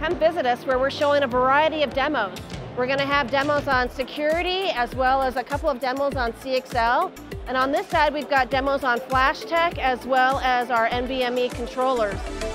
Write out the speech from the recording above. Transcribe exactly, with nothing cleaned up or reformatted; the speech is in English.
come visit us where we're showing a variety of demos. We're going to have demos on security as well as a couple of demos on C X L. And on this side, we've got demos on Flash Tech as well as our N V M e controllers.